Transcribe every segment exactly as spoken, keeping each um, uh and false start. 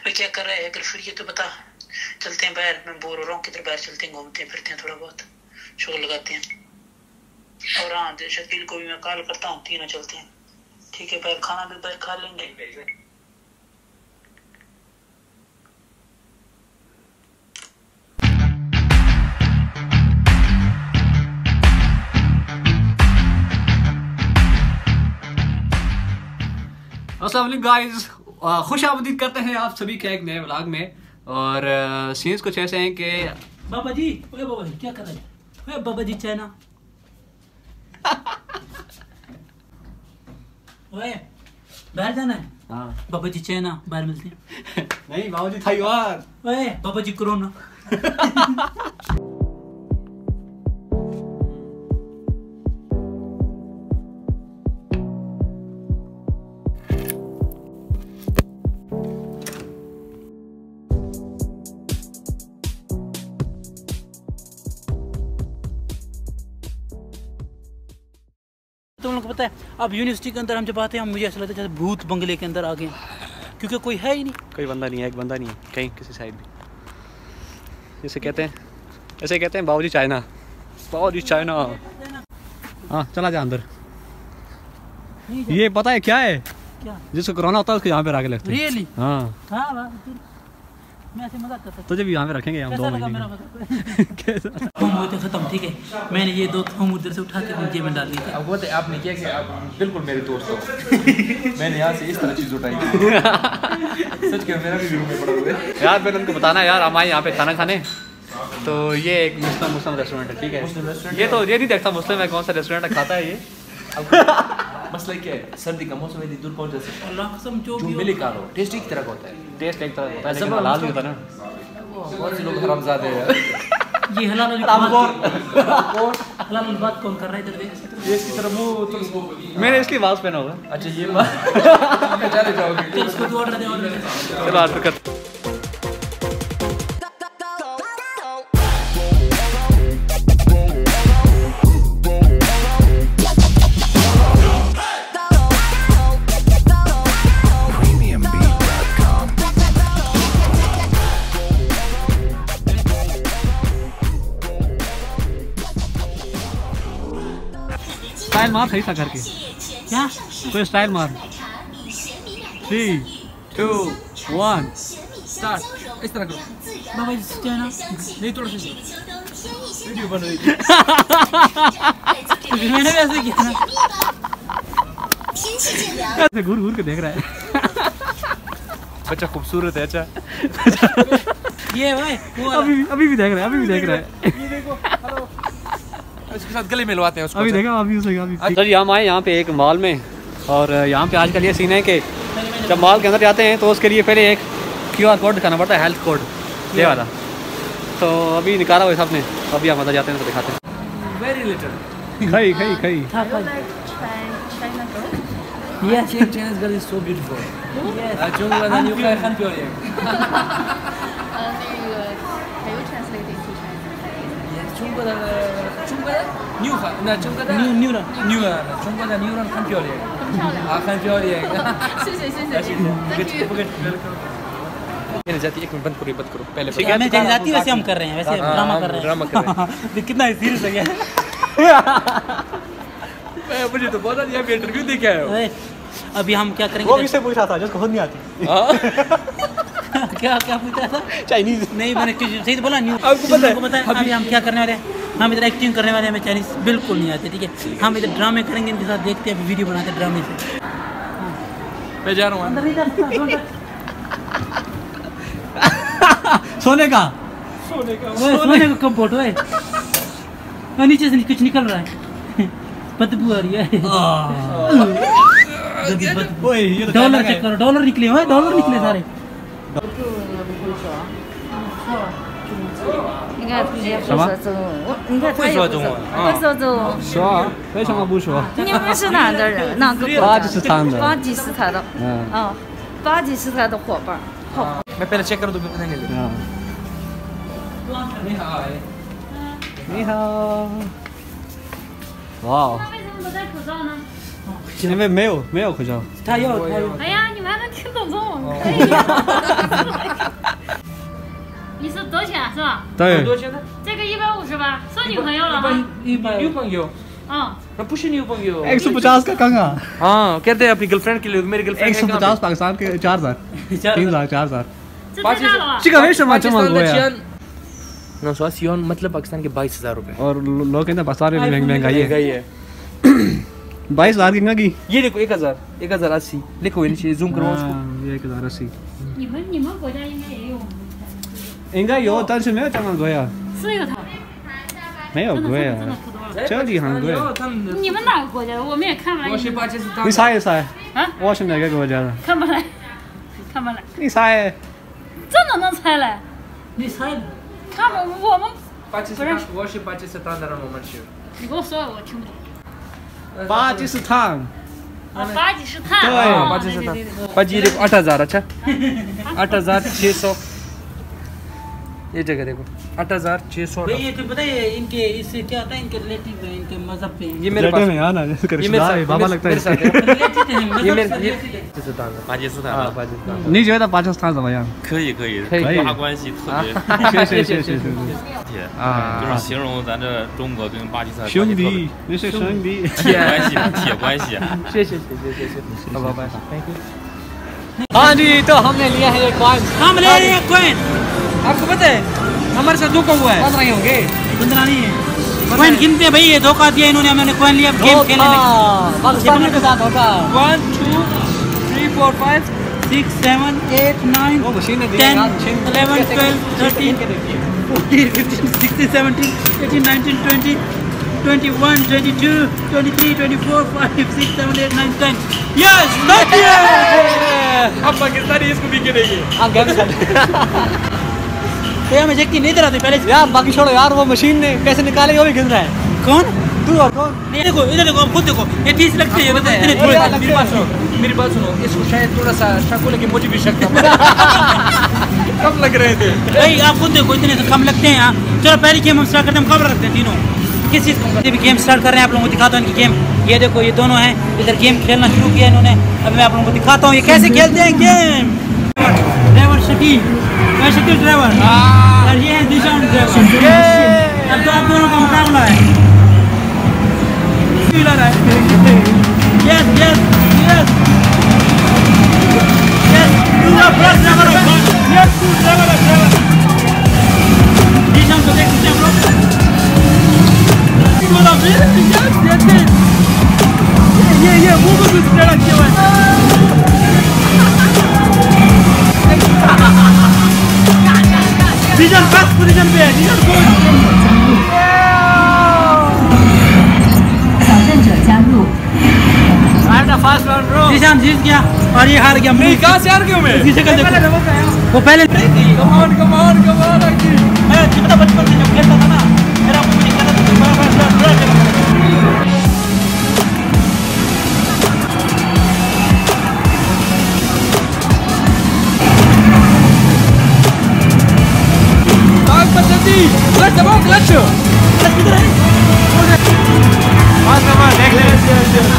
मैं क्या कर रहा है? अगर फिर ये तो बता, चलते हैं बाहर, मैं बोर हो रहा हूँ, किधर बाहर चलते हैं, घूमते हैं फिरते हैं, थोड़ा बहुत शोर लगाते हैं। और हाँ, शकील को भी मैं कॉल करता हूँ, तीनों चलते हैं, ठीक है? बाहर खाना भी बाहर खा लेंगे। अस्सलाम वालेकुम गाइस, खुश आमदीद करते हैं आप सभी के एक नए व्लॉग में। और सीन्स कुछ ऐसे हैं कि बाबा जी, ओए बाबा जी क्या कर रहे हैं? ओए बाबा जी चाइना ओए बाहर जाना है? हाँ बाबा जी चाइना बाहर मिलते हैं। नहीं बाबू जी ताइवान। ओए बाबा जी कोरोना। तुम लोग को पता है, अब यूनिवर्सिटी के अंदर हम जब आते हैं, मुझे ऐसा लगता है जैसे भूत बंगले के अंदर आ गए, क्योंकि कोई है ही नहीं, कोई बंदा नहीं है, एक बंदा नहीं है कहीं किसी साइड भी। जैसे कहते हैं ऐसे कहते हैं बाबूजी चाइना, बाबूजी चाइना। हाँ चला जा अंदर। ये पता है क्या है? क्या? जिसको कोरोना होता है उसको यहाँ पे आके लगते हैं। रियली? हाँ हाँ, मैं ऐसे मजाक करता था। तुझे भी यहाँ पे रखेंगे हम दो महीने मेरा मजाक? हम होते खत्म, ठीक है? मैंने ये दो थम उधर से उठा के जेब में डाल दी थी। अब वो आपने किया कि आप बिल्कुल मेरे दोस्त हो। मैंने यहाँ से इस तरह चीज़ उठाई। सच कह मेरा भी रूम में पड़ा हुआ है यार। मैंने उनको बताना यार, हम आए यहाँ पे खाना खाने, तो ये एक मुस्लिम मुस्लिम रेस्टोरेंट है, ठीक है? ये तो ये नहीं देखता मुस्लिम है कौन सा रेस्टोरेंट खाता है ये। मसला क्या है, सर्दी का मौसम है, दूर पहुँच जाते अल्लाह कसम जो जो भी मिले खा लो, टेस्ट एक तरह का होता है। टेस्ट एक तरह होता है लेकिन हलाल नहीं होता ना। बहुत से लोग हरामजादे हैं। ये हलाल वाली बात हलाल वाली बात कौन कर रहा है? इधर देख, ये इसकी तरह मुँह तो मैंने इसलिए मास्क पहना हुआ। अच्छा ये बात चले जाओगे। इसको तो ऑर्डर दे, ऑर्डर दे। चलो ऑर्डर कर। स्टाइल मार सही सा करके। क्या? कोई स्टाइल मार। Three two one start. इस तरह करो। बाबा जी चाइना नहीं थोड़ा सा वीडियो बन रही थी। मैंने भी ऐसे किया ना। ऐसे घूर घूर के देख रहा है। बच्चा खूबसूरत है। अच्छा ये भाई वो अभी अभी भी देख रहा है, अभी भी देख रहा है। ये देखो, हेलो। इसके साथ गले मिलवाते हैं उसको। अभी देखा, अभी उसे अभी। सर हम आए यहाँ पे एक मॉल में, और यहाँ पे आजकल ये सीन है कि जब मॉल के अंदर जाते हैं तो उसके लिए पहले एक क्यू आर कोड दिखाना पड़ता है, हेल्थ कोड ये वाला। तो अभी निकाला हुआ सबने, अभी हम अंदर जाते हैं तो दिखाते हैं। Very little. खई खई खई। Yes, China's girl is so beautiful. yes. 啊，中国的牛排很漂亮。 呃，那个还有 translating to Chinese。 中国的中国的牛排，那中国的 New new 的牛啊，中国的牛肉很漂亮。 很漂亮。 啊，很漂亮。 谢谢谢谢。Thank you。 मैंने जाती एक मिनट बंद करो बंद करो पहले ठीक है, मैं जैसे जाती वैसे हम कर रहे हैं, वैसे ड्रामा कर रहे हैं। ड्रामा कर रहे हैं। देख कितना सीरियस हो गया। मैं मुझे तो पता नहीं, आप इंटरव्यू दे के आए हो। ओए, अभी हम क्या करेंगे? वो मुझसे पूछ रहा था जिसको खुद नहीं आती। क्या क्या पूछ रहा था? चाइनीज। नहीं मैंने सही तो बोला। न्यू आपको पता है? पता है अभी हम क्या करने वाले हैं? हम इधर एक्टिंग करने वाले हैं। हमें चाइनीज बिल्कुल नहीं आते, ठीक है? हम इधर ड्रामे करेंगे, इनके साथ देखते हैं, वीडियो बनाते हैं ड्रामे से। मैं जा रहा हूँ अंदर नहीं जा सकता। सोने का सोने का ओए, सोने का कब फोटो है? ओए, नीचे से कुछ निकल रहा है, बदबू आ रही है। ओए ये तो डॉलर चेक करो, डॉलर निकले हुए, डॉलर निकले सारे। 你看他也不说中文，你看他也不说中文，不说中文。 说啊，为什么不说？ 你们是哪的人？哪个国家？ 巴基斯坦的。 巴基斯坦的。 嗯。 啊，巴基斯坦的伙伴。好。 मैं पहले चेक कर दूँ पता नहीं लगा। 你好。 你好。哇。 那为什么不戴口罩呢？ 因为没有没有口罩。 他要他要。 哎呀，你们还能听懂中文你是多钱是吧？ 对， 多少钱呢？ 这个一百五十吧，是女朋友了一般哈。 一般女朋友， 嗯， 那不是女朋友。 एक सौ पचास का कहाँ? हाँ कहते हैं अपनी गर्लफ्रेंड के लिए मेरी गर्लफ्रेंड एक सौ पचास पाकिस्तान के चार हजार तीन हजार चार हजार 这太大了吧？ 这个为什么这么贵啊？ नौ सौ अस्सी मतलब पाकिस्तान के बाईस हजार रुपए और लो- लोग कहते हैं पाकिस्तान में महंग- महंगाई है महंगाई है बाईस हजार की की ये देखो एक हजार एक हजार अस्सी देखो ये नीचे जूम करो उसको ये एक हजार अस्सी 你们你们国家应该也有， 应该有但是没有这么贵啊是有它， 没有真的贵啊真的真的可多了。 这里很贵你们哪个国家的？我们也看不来。 我是巴基斯坦你猜一猜啊？ 我是哪个国家的看不来，看不来， 你猜真的能猜来？ 你猜看不，我们巴基斯坦我是巴基斯坦的人我们是你跟我说，我听不懂。 巴基斯坦啊，巴基斯坦。 对哦巴基斯坦对对对对 बाजी देखो आठ हजार अच्छा आठ हजार छः सौ ये जगह देखो आठ हजार छः सौ भाई ये तो पता है इनके इससे क्या होता है इनके रिलेटिव है इनके मजहब पे ये मेरे पास में आना इसका ये मेरे रिश्तेदार साथ है बाबा लगता है मेरे साथ इसके। है रिलेटेड है ये मजहब मेरे से ये related है। 巴基斯坦的巴基斯坦啊的， 巴基斯坦你觉得巴基斯坦怎么样可以可以， 可以可以中巴关系特别谢谢谢谢谢谢铁啊就是形容咱这中国跟巴基斯坦兄弟你是兄弟铁关系铁关系。 谢谢谢谢谢谢好拜拜 थैंक यू हाँ जी तो हमने लिया है ये कॉइन हम ले रहे हैं कॉइन आपको पता है हमारे साथ धोखा हुआ है पंद्रह ही होंगे पंद्रह नहीं है कॉइन गिनते हैं भाई ये धोखा दिया इन्होंने हमने कॉइन लिया गेम खेलने लगे पाकिस्तानियों के साथ होगा one two three four five six seven eight nine वो मशीन ने दी टेन यार, मशीन इलेवन कैसे- ट्वेल्व थर्टीन कैसे देखी है? Fourteen fifteen sixteen seventeen eighteen nineteen twenty twenty one twenty two twenty three twenty four five six seven eight nine ten yes अब पाकिस्तानी इसको भी गिनेंगे हाँ गेम खेल तो हमें यकीन नहीं दिलाते पहले से। यार बाकी छोड़ो यार वो मशीन ने कैसे निकाले वो भी गिन रहा है कौन तू और कौन नहीं देखो इधर देखो आप खुद देखो ये तीस लगते हैं पता है, इतने थोड़े यार, मेरी बात सुनो मेरी बात सुनो इसको शायद थोड़ा सा शक हो लेकिन मुझे भी शक था कम लग रहे थे भाई आप खुद देखो इतने तो कम लगते हैं यहाँ चलो पहली गेम हम स्टार्ट करते हैं हम कब रखते हैं तीनों किस चीज़ को भी गेम स्टार्ट कर रहे हैं आप लोगों को दिखाता हूँ इनकी गेम ये देखो ये दोनों हैं इधर गेम खेलना शुरू किया इन्होंने अभी मैं आप लोगों को दिखाता हूँ ये कैसे खेलते हैं गेम ड्राइवर शकील मैं शकील ड्राइवर और ये है दिशान ड्राइवर अब तो आप दोनों का मुकाबला है यस यस यस यस तू फर्स्ट ड्राइवर यस तू ड्राइवर ड्राइवर दिशान को देख सकते हैं आप लोग ये ये ये मुंह में कुछ डरा किया हुआ है डिजन फर्स्ट पोजीशन पे है डिजन को 挑战者加入。 फास्ट राउंड ब्रो दिशान जीत गया और ये हार गया नहीं कहाँ से हार गया मैं इसकी शक्ल देखो वो पहले कमान कमान कमान मैं कितना बचपन से जब खेलता था ना मेरा मुंह निकलता था तो बड़ा बड़ा बड़ा चला आग पर जल्दी क्लच दबाओ क्लच किधर है फास्ट नंबर देख ले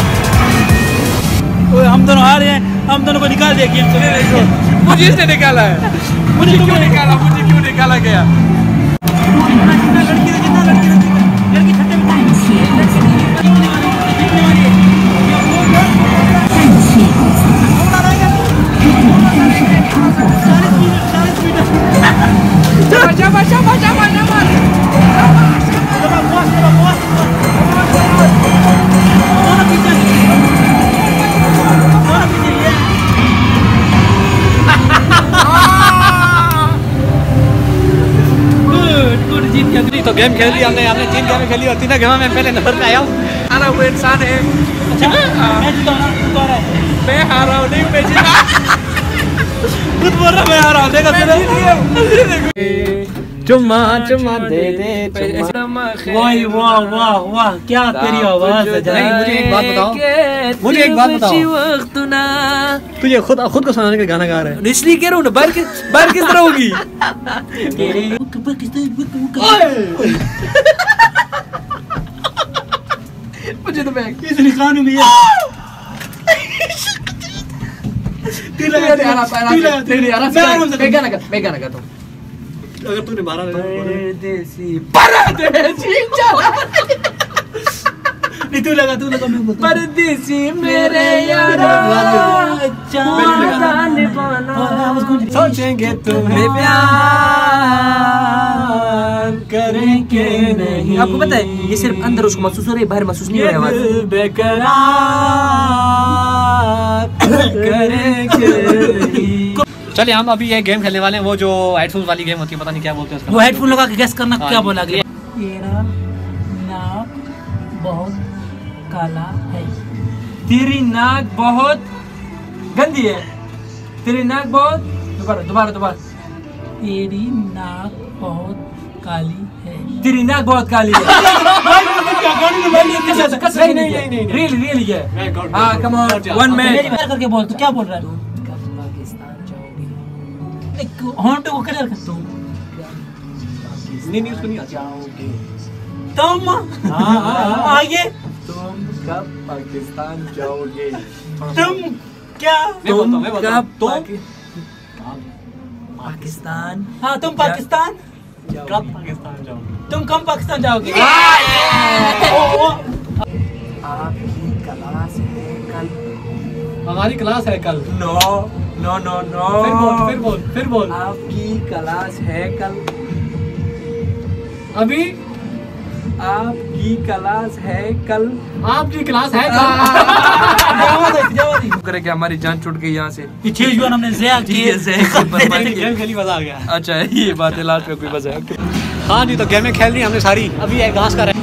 ओए हम दोनों हार हैं हम दोनों को निकाल दिया गेम से मुझे इसने निकाला है मुझे क्यों निकाला मुझे क्यों निकाला गया कितना लड़की ने कितना लड़की ने लड़की छठे में 带起， जीतने वाली है जीतने वाली है 带起， हमारा रहेगा चालीस मिनट चालीस मिनट शाबाश शाबाश शाबाश शाबाश शाबाश दबा बॉस दबा बॉस दोनों पीछे दोनों पीछे ये गुड गुड जीत गया तो गेम खेल ली हमने हमने तीन गेम खेली और तीनों गेमों में पहले नंबर पे आया हूँ हारा हुआ इंसान है अच्छा मैं जीता हूं ना तू तो आ रहा है मैं हारा हूँ नहीं मैं जीता खुद बोल रहा मैं आ रहा हूं देखा चुम्मा चुम्मा दे दे चुम्मा वाह वाह वाह वाह क्या तेरी आवाज है नहीं मुझे एक बात बताओ मुझे एक बात बताओ तुझे खुद खुद को सुनाने का गाना गा रहा है इसलिए कह रहा हूँ ना बाहर किस बाहर किस तरह होगी मुझे तो बैग इतनी कानू में ये तू लगा नहीं, आराम से, आराम से, नहीं, नहीं, आराम से, मैं आराम से मैं गाना गा- मैं गाना गाता हूँ। अगर तूने मारा परदेसी परदेसी चला नहीं तू लगा तू लगा मैं बोलता परदेसी मेरे यारा चाहता निभाना सोचेंगे तुम्हें प्यार करेंगे नहीं। आपको पता है ये सिर्फ अंदर उसको महसूस हो रही है, बाहर महसूस नहीं हो रहा है आवाज। बेकरार करेंगे नहीं। चलिए हम अभी ये गेम खेलने वाले हैं, वो जो हेडफोन्स वाली गेम होती है, पता नहीं क्या बोलते हैं उसका। वो हेडफोन लगा के गैस करना हाँ, क्या बोला ये- गया। तेरा नाक बहुत काला है। तेरी नाक बहुत गंदी है। तेरी नाक बहुत दोबारा दोबारा दोबारा तेरी नाक बहुत काली है। तेरी नाक बहुत काली है। नहीं नहीं नहीं नहीं रियल रियल है। हाँ कम ऑन वन मेरी मिनट। बार करके बोल तू क्या बोल रहा है। होंठ को क्लियर कर तू। नहीं नहीं उसको नहीं आता। तुम आगे तुम कब पाकिस्तान जाओगे? तुम क्या मैं बोलता हूँ, मैं बोलता हूँ। तुम पाकिस्तान हाँ तुम पाकिस्तान कब पाकिस्तान जाओगे? तुम कम पाकिस्तान जाओगे। आपकी क्लास है कल। हमारी क्लास है कल। नो नो नो नो फिर बोल फिर बोल फिर बोल। आपकी क्लास है कल। अभी आपकी क्लास है कल। आपकी क्लास है करे कि हमारी जान छूट गई यहाँ से। पीछे जो हमने ज़या की गेम खेली मजा आ गया। अच्छा ये बात है लास्ट में कोई बस है। हाँ जी तो गेमें खेल ली हमने सारी, अभी एक घास का रहे।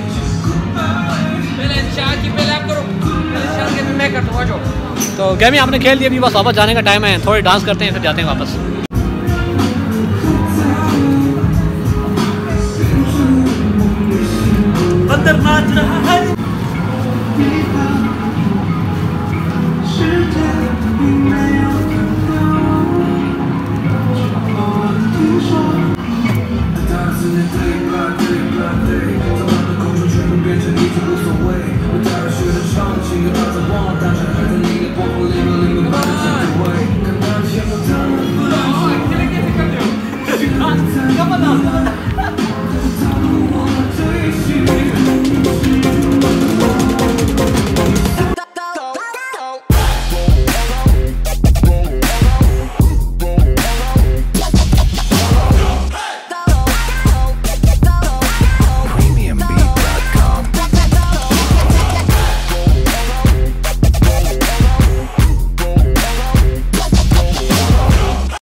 तो गेमें हमने खेल ली, अभी बस वापस जाने का टाइम है, थोड़ी डांस करते हैं फिर जाते हैं वापस। बंदर नाच रहा